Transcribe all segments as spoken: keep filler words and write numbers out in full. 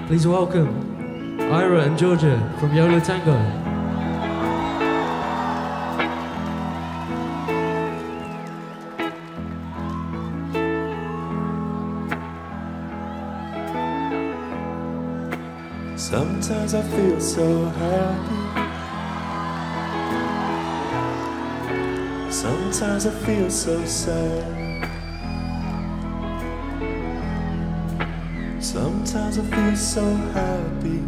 Please welcome Ira and Georgia from Yo La Tengo. Sometimes I feel so happy. Sometimes I feel so sad. Sometimes I feel so happy,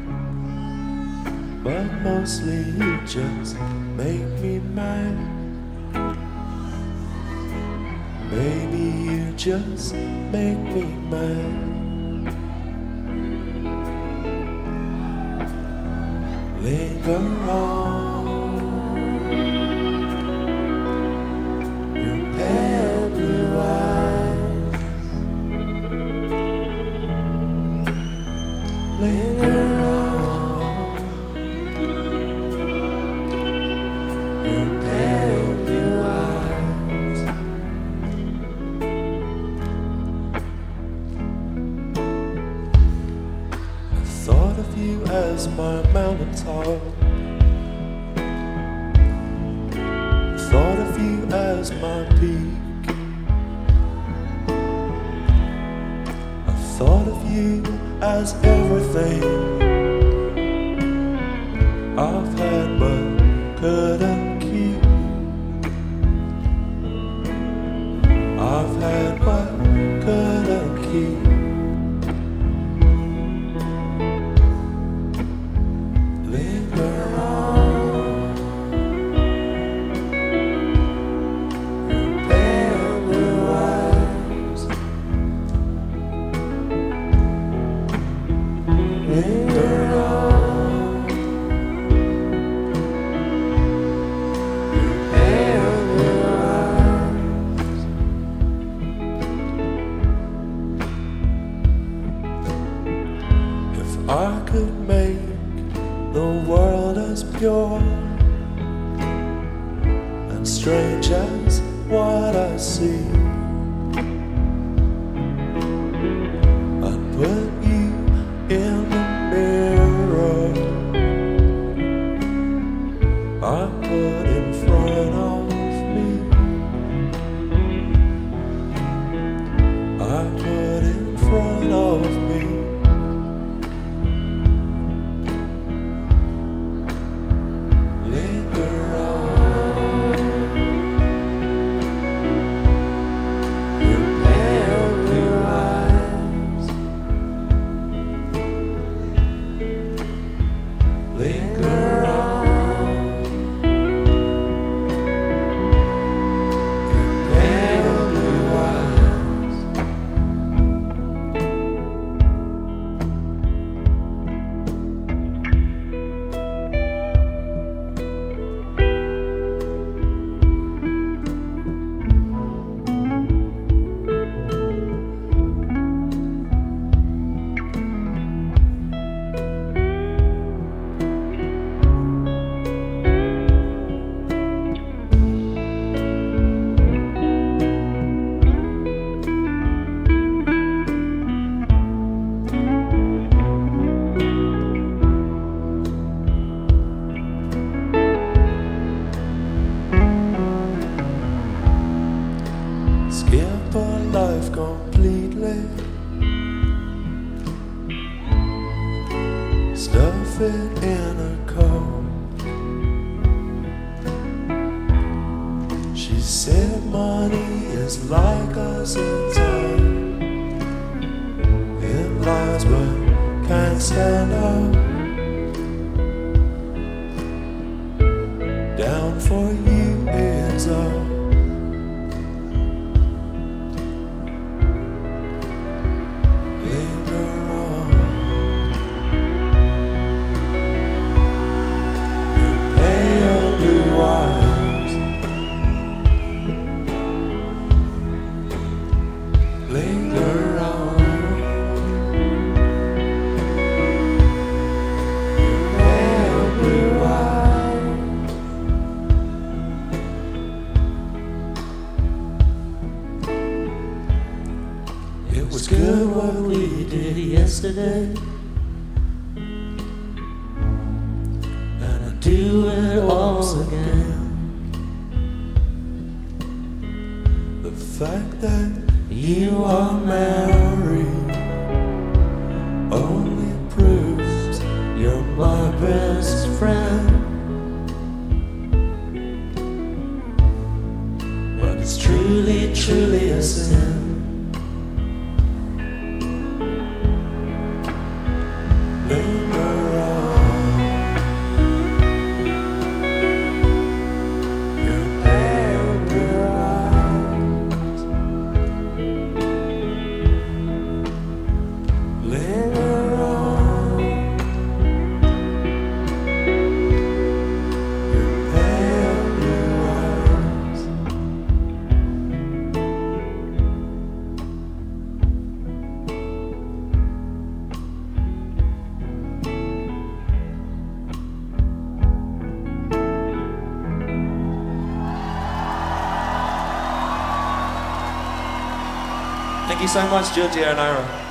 but mostly you just make me mad. Baby, you just make me mad. Linger on, your pale blue eyes. Linger on, your pale blue eyes. I thought of you as my mountaintop. Thought of you as my peak. I thought of you as everything I've had but couldn't keep. I've had but couldn't keep. Linger on, your pale blue eyes. Linger on, your pale blue eyes. If I could make the world as pure and strange as what I see, I'd put you in the mirror I put in front of me. I put in front of me. Linger on, your pale blue eyes. Linger on, your pale blue eyes. Skip a life completely. Stuff it in a coat. She said money is like us in time. It lies but can't stand up. Down for you is up. Linger on, your pale blue eyes. Linger on, your pale blue eyes. It was good what we did yesterday. fact that you are married only proves you're my best friend. But it's truly, truly a sin. Linger on, your pale blue eyes. Linger on, your pale blue eyes. Thank you so much, Georgia and Ira.